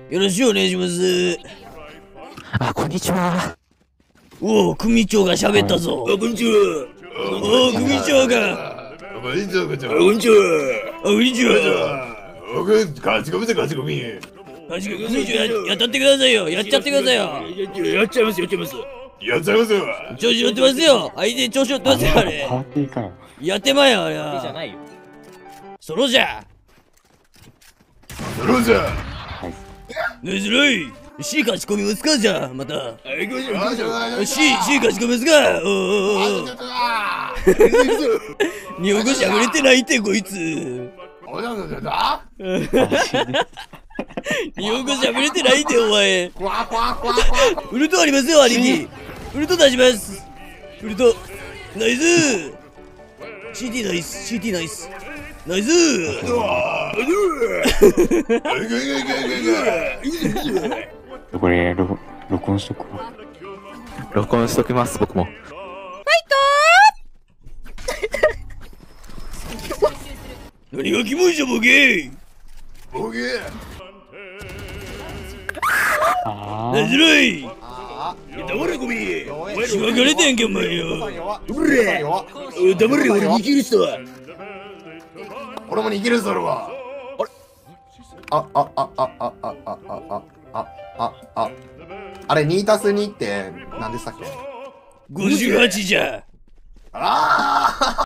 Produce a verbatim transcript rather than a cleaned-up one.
よろしくお願いします。 あ、こんにちは。 おお、組長が喋ったぞ。 あ、こんにちは。 おお、組長が。 こんにちは、こんにちは。こんにちは。 あ、こんにちは。 僕、勝ち込みだ、勝ち込み。 確かに組長や、やったってくださいよ。やっちゃってくださいよ。 やっちゃいます、やっちゃいます。やっちゃいますよ。 調子乗ってますよ。相手調子乗ってますよ、あれ。 変わっていいから。 やってまえよ、あれは。 じゃないよ。 ソロじゃ。 ソロじゃ。 ねずるい。C 勝ち込みますかじゃあ、また。 行きましょう、行きましょう。 C、C 勝ち込みますかおおおお。日本語しゃべれてないって、こいつ。 おじゃんじゃだ日本語しゃべれてないって、お前。 わわわわウルトありますよ、兄貴。ウルト出します。ウルト。ナイス !シーティー ナイス、シーティー ナイス。ナイスこれ、録録音しとくわ。 録音しときます、僕も。 何がキモいじゃボケボケあナイスライ黙れゴミしばかれてんけお前ようれ黙れ俺逃げる人は俺も逃げるぞ俺はあああああああああああああれにたすにって何でしたっけごじゅうはちじゃああ